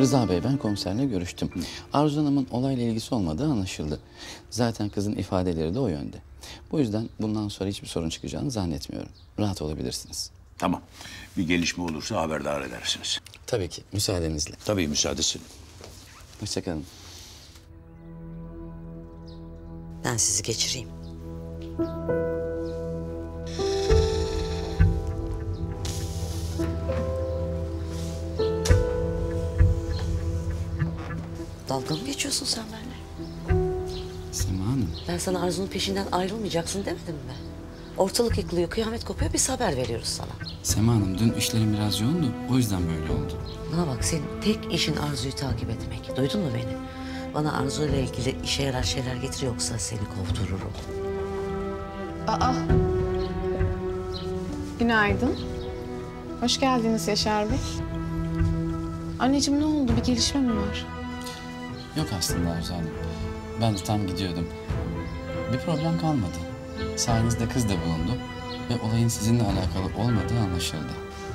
Rıza Bey, ben komiserle görüştüm. Arzu Hanım'ın olayla ilgisi olmadığı anlaşıldı. Zaten kızın ifadeleri de o yönde. Bu yüzden bundan sonra hiçbir sorun çıkacağını zannetmiyorum. Rahat olabilirsiniz. Tamam. Bir gelişme olursa haberdar edersiniz. Tabii ki, müsaadenizle. Tabii müsaadesi. Hoşça kalın. Ben sizi geçireyim. Dalga mı geçiyorsun sen benimle? Sema Hanım. Ben sana Arzu'nun peşinden ayrılmayacaksın demedim mi? Ortalık yıkılıyor, kıyamet kopuyor, biz haber veriyoruz sana. Sema Hanım, dün işlerim biraz yoğundu. O yüzden böyle oldu. Bana bak, senin tek işin Arzu'yu takip etmek. Duydun mu beni? Bana Arzu ile ilgili işe yarar şeyler getir, yoksa seni kovdururum. Aa. Günaydın. Hoş geldiniz Yaşar Bey. Anneciğim, ne oldu? Bir gelişme mi var? Yok aslında Arzu Hanım. Ben de tam gidiyordum. Bir problem kalmadı. Sayenizde kız da bulundu. Ve olayın sizinle alakalı olmadığı anlaşıldı.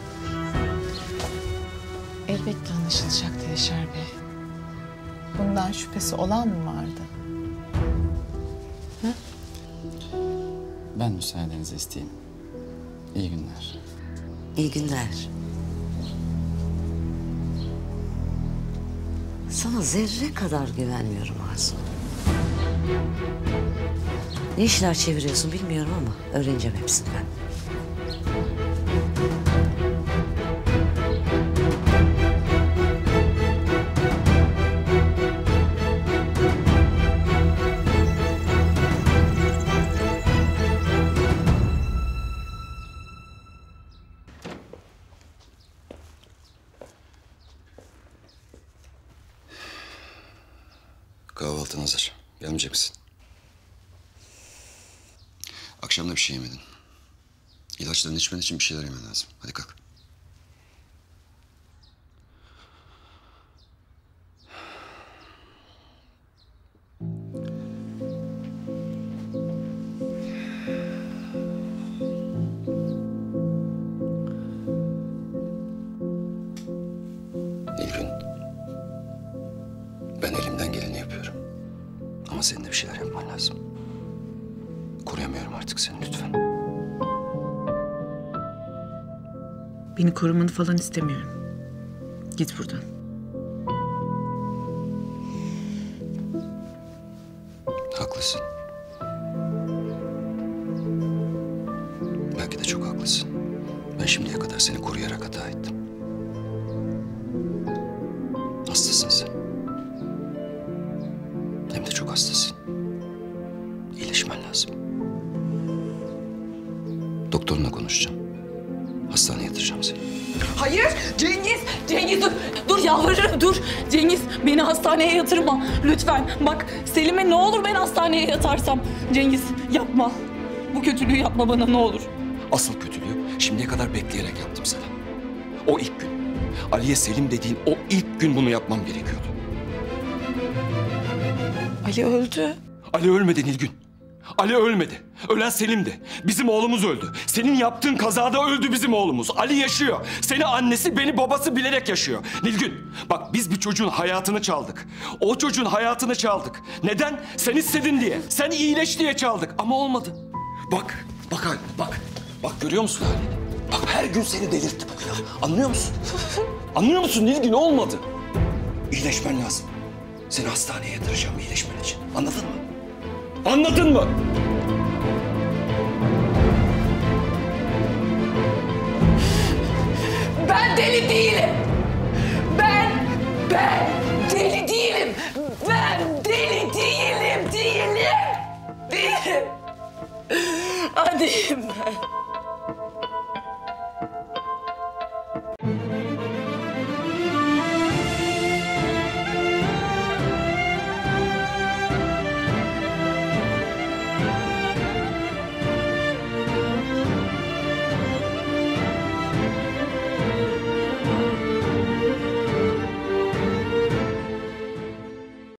Elbette anlaşılacaktı Yaşar Bey. Bundan şüphesi olan mı vardı? Ha? Ben müsaadenizi isteyeyim. İyi günler. İyi günler. Sana zerre kadar güvenmiyorum Arzu. Ne işler çeviriyorsun bilmiyorum ama öğreneceğim hepsini ben. Kahvaltın hazır. Gelmeyecek misin? Akşam da bir şey yemedin. İlaçlarını içmen için bir şeyler yemen lazım. Hadi kalk. Nilgün, ben elimden geleni yapıyorum. Ama senin de bir şeyler yapman lazım. Koruyamıyorum artık seni, lütfen. Beni korumanı falan istemiyorum. Git buradan. Haklısın. Belki de çok haklısın. Ben şimdiye kadar seni koruyarak hata ettim. Hastasın sen. Hem de çok hastasın. İyileşmen lazım. Doktorunla konuşacağım. Hastaneye yatıracağım seni. Hayır Cengiz, Cengiz dur, dur yalvarırım dur. Cengiz beni hastaneye yatırma lütfen. Bak Selim'e ne olur ben hastaneye yatarsam. Cengiz yapma. Bu kötülüğü yapma bana ne olur. Asıl kötülüğü şimdiye kadar bekleyerek yaptım sana. O ilk gün, Ali'ye Selim dediğin o ilk gün bunu yapmam gerekiyordu. Ali öldü. Ali ölmedi Nilgün. Ali ölmedi. Ölen Selim'di. Bizim oğlumuz öldü. Senin yaptığın kazada öldü bizim oğlumuz. Ali yaşıyor. Seni annesi, beni babası bilerek yaşıyor. Nilgün, bak biz bir çocuğun hayatını çaldık. O çocuğun hayatını çaldık. Neden? Sen istedin diye. Sen iyileş diye çaldık. Ama olmadı. Bak, bak Ali, bak. Bak görüyor musun halini? Bak her gün seni delirtti bu ya. Anlıyor musun? Anlıyor musun Nilgün? Olmadı. İyileşmen lazım. Seni hastaneye yatıracağım iyileşmen için. Anladın mı? Anladın mı? Ben deli değilim. Ben deli değilim. Ben deli değilim. Değilim. Anneyim ben.